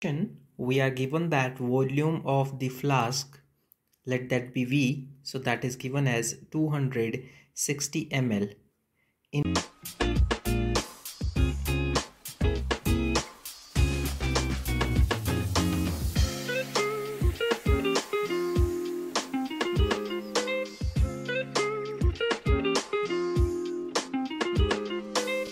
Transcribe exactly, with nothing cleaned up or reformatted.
we are given that volume of the flask, let that be V, so that is given as two hundred sixty milliliters. In